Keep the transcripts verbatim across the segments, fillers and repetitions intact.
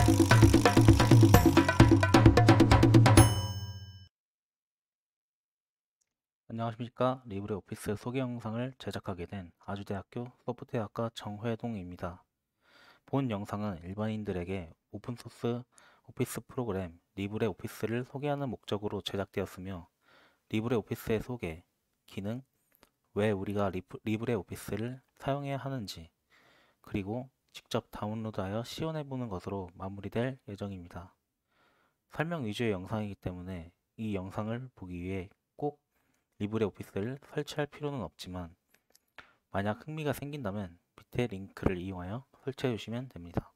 안녕하십니까. 리브레오피스 소개 영상을 제작하게 된 아주대학교 소프트웨어학과 정회동입니다. 본 영상은 일반인들에게 오픈소스 오피스 프로그램 리브레오피스를 소개하는 목적으로 제작되었으며, 리브레오피스의 소개, 기능, 왜 우리가 리브, 리브레오피스를 사용해야 하는지, 그리고 직접 다운로드하여 시연해보는 것으로 마무리될 예정입니다. 설명 위주의 영상이기 때문에 이 영상을 보기 위해 꼭 리브레오피스를 설치할 필요는 없지만, 만약 흥미가 생긴다면 밑에 링크를 이용하여 설치해 주시면 됩니다.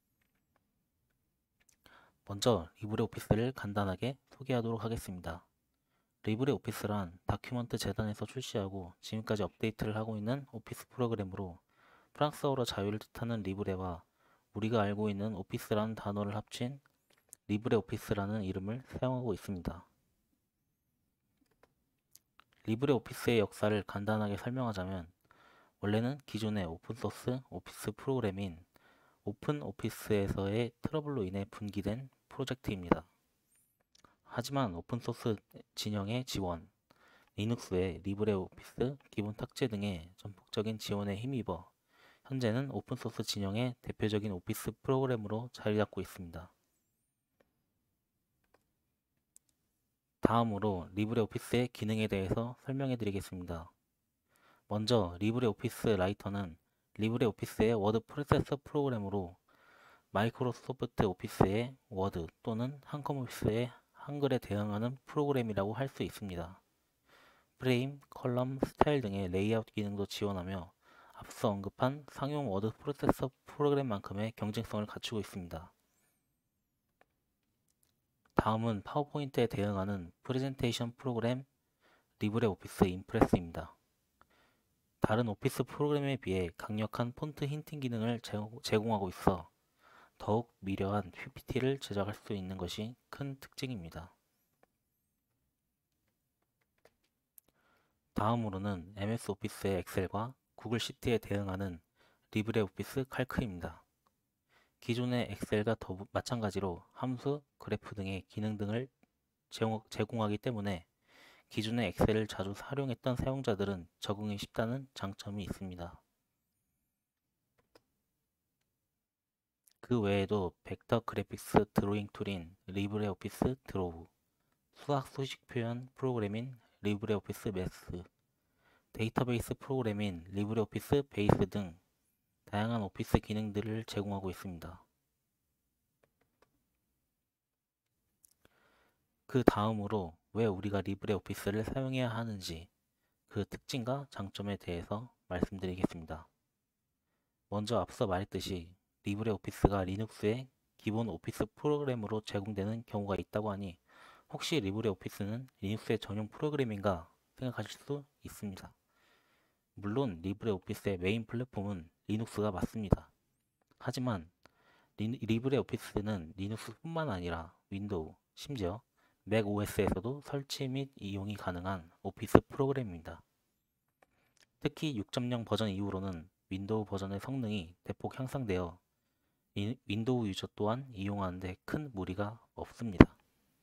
먼저 리브레오피스를 간단하게 소개하도록 하겠습니다. 리브레오피스란 다큐먼트 재단에서 출시하고 지금까지 업데이트를 하고 있는 오피스 프로그램으로, 프랑스어로 자유를 뜻하는 리브레와 우리가 알고 있는 오피스라는 단어를 합친 리브레오피스라는 이름을 사용하고 있습니다. 리브레오피스의 역사를 간단하게 설명하자면, 원래는 기존의 오픈소스 오피스 프로그램인 오픈오피스에서의 트러블로 인해 분기된 프로젝트입니다. 하지만 오픈소스 진영의 지원, 리눅스의 리브레오피스 기본 탁제 등의 전폭적인 지원에 힘입어 현재는 오픈소스 진영의 대표적인 오피스 프로그램으로 자리 잡고 있습니다. 다음으로 리브레오피스의 기능에 대해서 설명해 드리겠습니다. 먼저 리브레오피스 라이터는 리브레오피스의 워드 프로세서 프로그램으로 마이크로소프트 오피스의 워드 또는 한컴오피스의 한글에 대응하는 프로그램이라고 할 수 있습니다. 프레임, 컬럼, 스타일 등의 레이아웃 기능도 지원하며 앞서 언급한 상용 워드 프로세서 프로그램만큼의 경쟁성을 갖추고 있습니다. 다음은 파워포인트에 대응하는 프레젠테이션 프로그램 리브레오피스 임프레스입니다. 다른 오피스 프로그램에 비해 강력한 폰트 힌팅 기능을 제공하고 있어 더욱 미려한 피피티를 제작할 수 있는 것이 큰 특징입니다. 다음으로는 엠에스 오피스의 엑셀과 구글 시트에 대응하는 리브레오피스 칼크입니다. 기존의 엑셀과 더불 마찬가지로 함수, 그래프 등의 기능 등을 제공하기 때문에 기존의 엑셀을 자주 활용했던 사용자들은 적응이 쉽다는 장점이 있습니다. 그 외에도 벡터 그래픽스 드로잉 툴인 리브레오피스 드로우, 수학 수식 표현 프로그램인 리브레오피스 매스, 데이터베이스 프로그램인 리브레오피스 베이스 등 다양한 오피스 기능들을 제공하고 있습니다. 그 다음으로 왜 우리가 리브레오피스를 사용해야 하는지, 그 특징과 장점에 대해서 말씀드리겠습니다. 먼저 앞서 말했듯이 리브레오피스가 리눅스의 기본 오피스 프로그램으로 제공되는 경우가 있다고 하니, 혹시 리브레오피스는 리눅스의 전용 프로그램인가 생각하실 수 있습니다. 물론 리브레오피스의 메인 플랫폼은 리눅스가 맞습니다. 하지만 리, 리브레오피스는 리눅스뿐만 아니라 윈도우, 심지어 맥오에스에서도 설치 및 이용이 가능한 오피스 프로그램입니다. 특히 육 점 영 버전 이후로는 윈도우 버전의 성능이 대폭 향상되어 이, 윈도우 유저 또한 이용하는 데 큰 무리가 없습니다.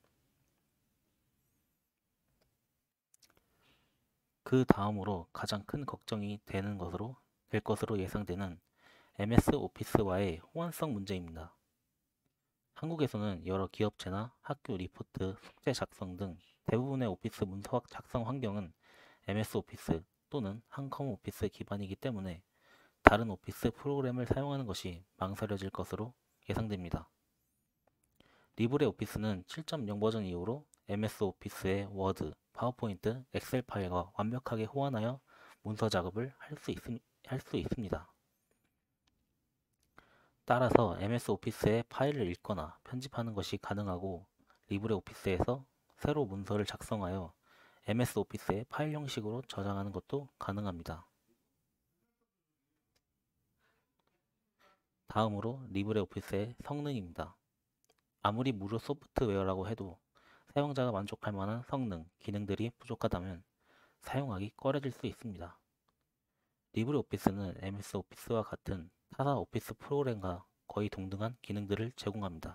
그 다음으로 가장 큰 걱정이 되는 것으로 될 것으로 예상되는 엠에스 오피스와의 호환성 문제입니다. 한국에서는 여러 기업체나 학교 리포트, 숙제 작성 등 대부분의 오피스 문서 작성 환경은 엠에스 오피스 또는 한컴 오피스 기반이기 때문에 다른 오피스 프로그램을 사용하는 것이 망설여질 것으로 예상됩니다. 리브레오피스는 칠 점 영 버전 이후로 엠에스 오피스의 워드, 파워포인트, 엑셀 파일과 완벽하게 호환하여 문서 작업을 할 수 할 수 있습니다. 따라서 엠에스 오피스의 파일을 읽거나 편집하는 것이 가능하고, 리브레오피스에서 새로 문서를 작성하여 엠에스 오피스의 파일 형식으로 저장하는 것도 가능합니다. 다음으로 리브레오피스의 성능입니다. 아무리 무료 소프트웨어라고 해도 사용자가 만족할 만한 성능, 기능들이 부족하다면 사용하기 꺼려질 수 있습니다. 리브레오피스는 엠에스 오피스와 같은 타사 오피스 프로그램과 거의 동등한 기능들을 제공합니다.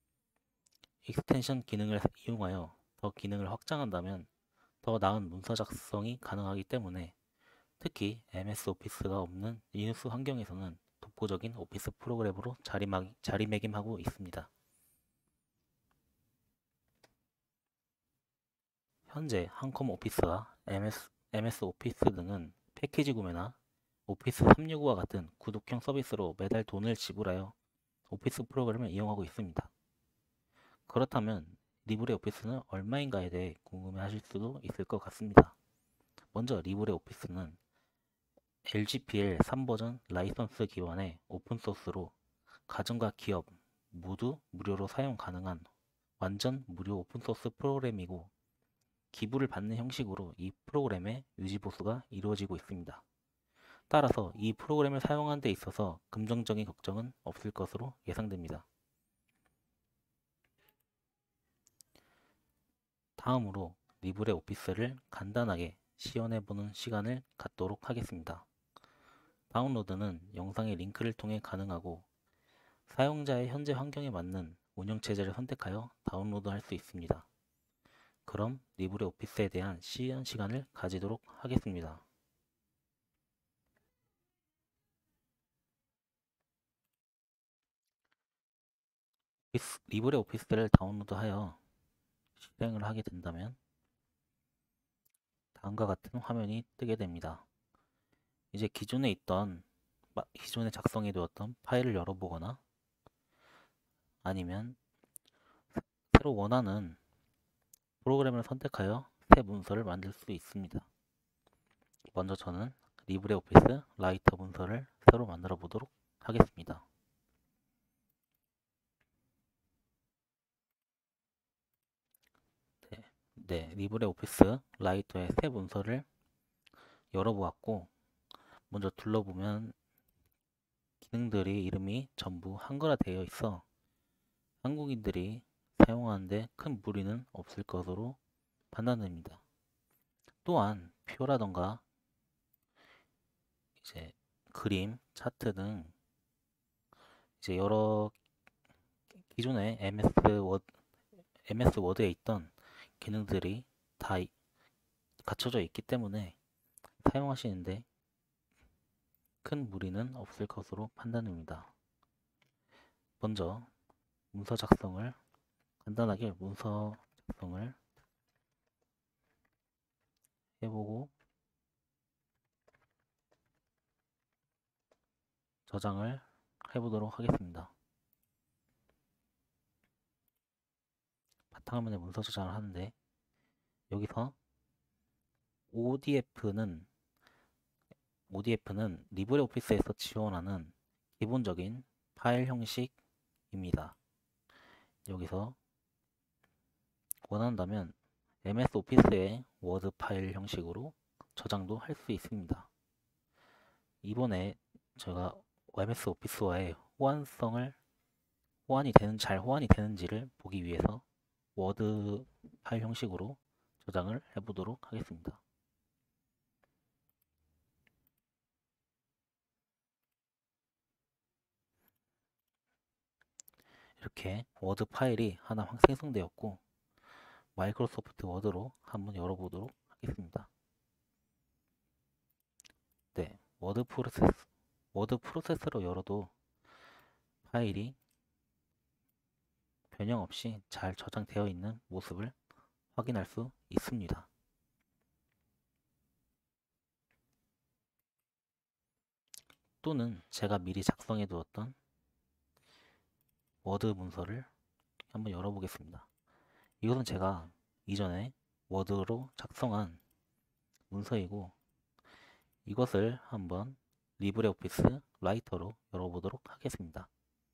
익스텐션 기능을 이용하여 더 기능을 확장한다면 더 나은 문서 작성이 가능하기 때문에 특히 엠에스 오피스가 없는 리눅스 환경에서는 독보적인 오피스 프로그램으로 자리막, 자리매김하고 있습니다. 현재 한컴 오피스와 엠에스, 엠에스 오피스 등은 패키지 구매나 오피스 삼백육십오와 같은 구독형 서비스로 매달 돈을 지불하여 오피스 프로그램을 이용하고 있습니다. 그렇다면 리브레오피스는 얼마인가에 대해 궁금해하실 수도 있을 것 같습니다. 먼저 리브레오피스는 엘지피엘 삼 버전 라이선스 기반의 오픈소스로 가정과 기업 모두 무료로 사용 가능한 완전 무료 오픈소스 프로그램이고 기부를 받는 형식으로 이 프로그램의 유지보수가 이루어지고 있습니다. 따라서 이 프로그램을 사용하는 데 있어서 금전적인 걱정은 없을 것으로 예상됩니다. 다음으로 리브레오피스를 간단하게 시연해보는 시간을 갖도록 하겠습니다. 다운로드는 영상의 링크를 통해 가능하고 사용자의 현재 환경에 맞는 운영체제를 선택하여 다운로드할 수 있습니다. 그럼 리브레오피스에 대한 시연 시간을 가지도록 하겠습니다. 리브레오피스를 다운로드하여 실행을 하게 된다면 다음과 같은 화면이 뜨게 됩니다. 이제 기존에 있던 기존에 작성해 두었던 파일을 열어보거나 아니면 새로 원하는 프로그램을 선택하여 새 문서를 만들 수 있습니다. 먼저 저는 리브레오피스 라이터 문서를 새로 만들어 보도록 하겠습니다. 네, 네, 리브레오피스 라이터의 새 문서를 열어보았고 먼저 둘러보면 기능들이 이름이 전부 한글화 되어 있어 한국인들이 사용하는데 큰 무리는 없을 것으로 판단됩니다. 또한 표라던가 이제 그림, 차트 등 이제 여러 기존의 엠에스 워드, 엠에스 워드에 있던 기능들이 다 갖춰져 있기 때문에 사용하시는데 큰 무리는 없을 것으로 판단됩니다. 먼저 문서 작성을 간단하게 문서 작성을 해보고 저장을 해보도록 하겠습니다. 바탕화면에 문서 저장을 하는데 여기서 오디에프는 오디에프는 리브레오피스에서 지원하는 기본적인 파일 형식입니다. 여기서 원한다면 엠에스 오피스의 워드 파일 형식으로 저장도 할 수 있습니다. 이번에 제가 엠에스 오피스와의 호환성을 호환이 되는 잘 호환이 되는지를 보기 위해서 워드 파일 형식으로 저장을 해보도록 하겠습니다. 이렇게 워드 파일이 하나 생성되었고 마이크로소프트 워드로 한번 열어보도록 하겠습니다. 네, 워드 프로세스, 워드 프로세서로 열어도 파일이 변형 없이 잘 저장되어 있는 모습을 확인할 수 있습니다. 또는 제가 미리 작성해 두었던 워드 문서를 한번 열어보겠습니다. 이것은 제가 이전에 워드로 작성한 문서이고 이것을 한번 리브레오피스 라이터로 열어보도록 하겠습니다.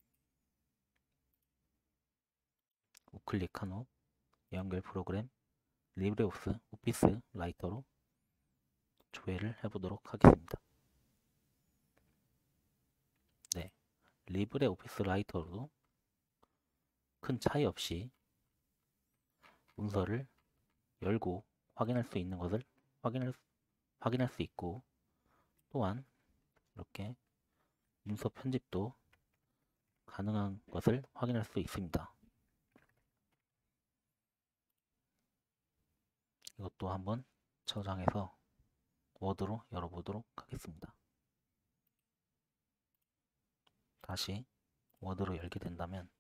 우클릭한 후 연결 프로그램 리브레오피스 라이터로 조회를 해보도록 하겠습니다. 네, 리브레오피스 라이터로도 큰 차이 없이 문서를 열고 확인할 수 있는 것을 확인할, 확인할 수 있고 또한 이렇게 문서 편집도 가능한 것을 확인할 수 있습니다. 이것도 한번 저장해서 워드로 열어보도록 하겠습니다. 다시 워드로 열게 된다면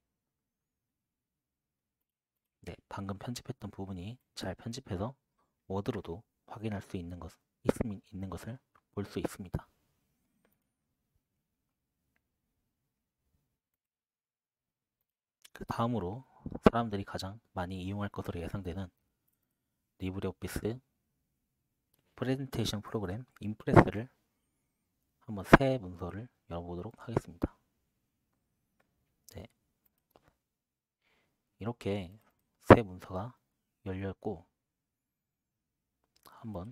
네, 방금 편집했던 부분이 잘 편집해서 워드로도 확인할 수 있는 것, 있음, 있는 것을 볼 수 있습니다. 그 다음으로 사람들이 가장 많이 이용할 것으로 예상되는 리브레오피스 프레젠테이션 프로그램 임프레스를 한번 새 문서를 열어보도록 하겠습니다. 네, 이렇게 새 문서가 열렸고 한번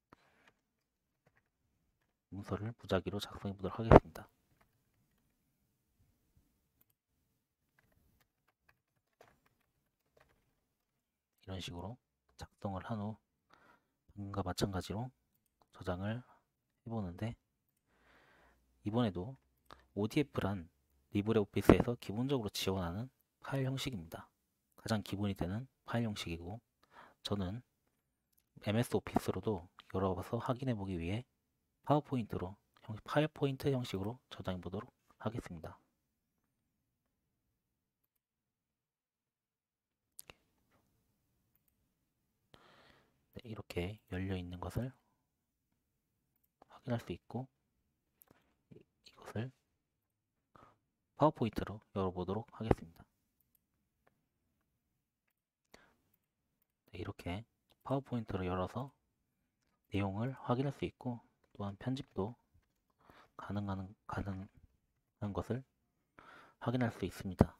문서를 무작위로 작성해 보도록 하겠습니다. 이런 식으로 작성을 한 후 방금과 마찬가지로 저장을 해보는데 이번에도 오디에프란 리브레오피스에서 기본적으로 지원하는 파일 형식입니다. 가장 기본이 되는 파일 형식이고 저는 엠에스 오피스로도 열어봐서 확인해 보기 위해 파워포인트로 파워포인트 형식으로 저장해 보도록 하겠습니다. 네, 이렇게 열려 있는 것을 확인할 수 있고 이것을 파워포인트로 열어보도록 하겠습니다. 네, 이렇게 파워포인트로 열어서 내용을 확인할 수 있고 또한 편집도 가능한, 가능한 것을 확인할 수 있습니다.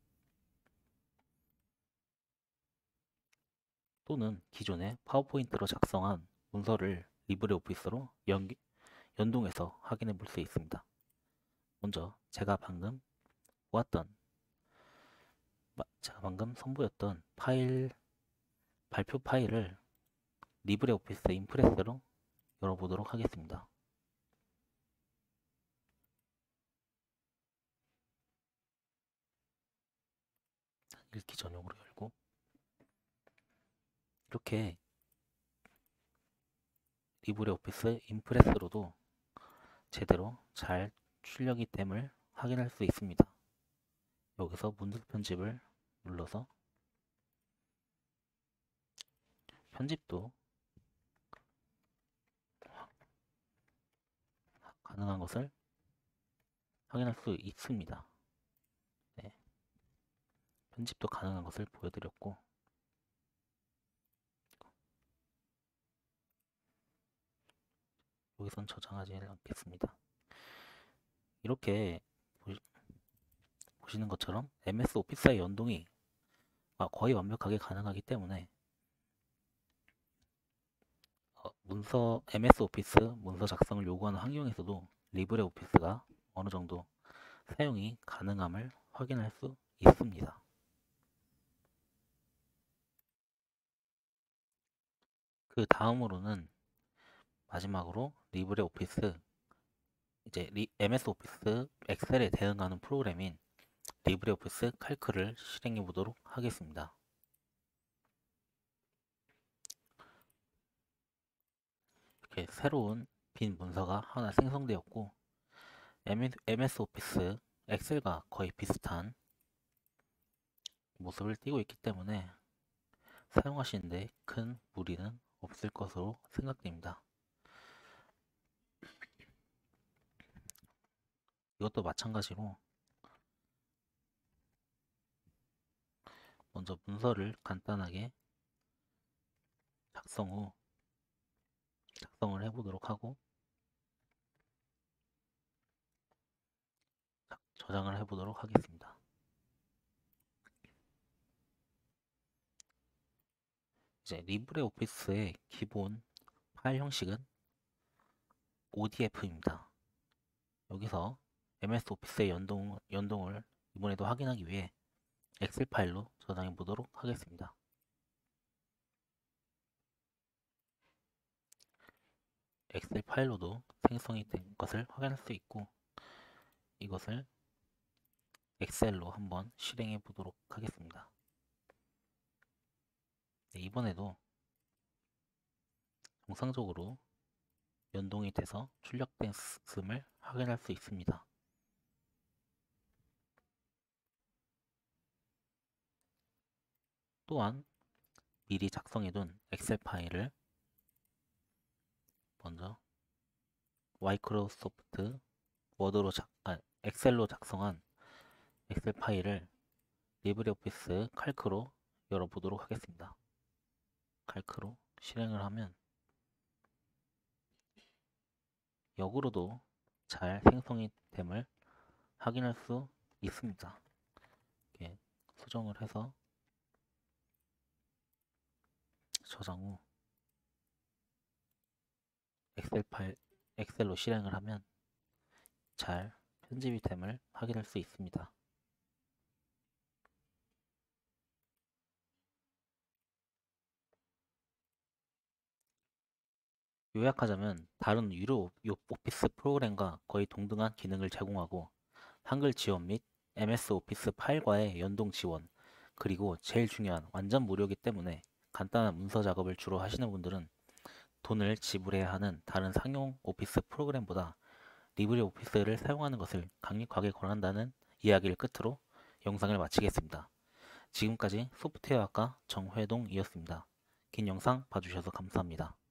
또는 기존에 파워포인트로 작성한 문서를 리브레오피스로 연, 연동해서 확인해 볼 수 있습니다. 먼저 제가 방금 보았던 제가 방금 선보였던 파일 발표 파일을 리브레오피스 임프레스로 열어보도록 하겠습니다. 읽기 전용으로 열고 이렇게 리브레오피스 임프레스로도 제대로 잘 출력이 됨을 확인할 수 있습니다. 여기서 문서 편집을 눌러서 편집도 가능한 것을 확인할 수 있습니다. 네. 편집도 가능한 것을 보여드렸고 여기선 저장하지 않겠습니다. 이렇게 보시는 것처럼 엠에스 오피스의 연동이 거의 완벽하게 가능하기 때문에 문서 엠에스 오피스 문서 작성을 요구하는 환경에서도 리브레오피스가 어느 정도 사용이 가능함을 확인할 수 있습니다. 그 다음으로는 마지막으로 리브레오피스 이제 리, 엠에스 오피스 엑셀에 대응하는 프로그램인 리브레오피스 칼크를 실행해 보도록 하겠습니다. 이렇게 새로운 빈 문서가 하나 생성되었고 엠에스 오피스 엑셀과 거의 비슷한 모습을 띄고 있기 때문에 사용하시는데 큰 무리는 없을 것으로 생각됩니다. 이것도 마찬가지로 먼저 문서를 간단하게 작성 후 작성을 해보도록 하고 저장을 해보도록 하겠습니다. 이제 리브레오피스의 기본 파일 형식은 오디에프입니다. 여기서 엠에스 오피스의 연동, 연동을 이번에도 확인하기 위해 엑셀 파일로 저장해 보도록 하겠습니다. 엑셀 파일로도 생성이 된 것을 확인할 수 있고 이것을 엑셀로 한번 실행해 보도록 하겠습니다. 네, 이번에도 정상적으로 연동이 돼서 출력됐음을 확인할 수 있습니다. 또한 미리 작성해둔 엑셀 파일을 먼저 마이크로소프트 워드로 작, 아, 엑셀로 작성한 엑셀 파일을 리브레오피스 칼크로 열어보도록 하겠습니다. 칼크로 실행을 하면 역으로도 잘 생성이 됨을 확인할 수 있습니다. 이렇게 수정을 해서 저장 후 엑셀 파일, 엑셀로 실행을 하면 잘 편집이 됨을 확인할 수 있습니다. 요약하자면 다른 유료 오피스 프로그램과 거의 동등한 기능을 제공하고 한글 지원 및 엠에스 오피스 파일과의 연동 지원, 그리고 제일 중요한 완전 무료이기 때문에 간단한 문서 작업을 주로 하시는 분들은 돈을 지불해야 하는 다른 상용 오피스 프로그램보다 리브레 오피스를 사용하는 것을 강력하게 권한다는 이야기를 끝으로 영상을 마치겠습니다. 지금까지 소프트웨어학과 정회동이었습니다. 긴 영상 봐주셔서 감사합니다.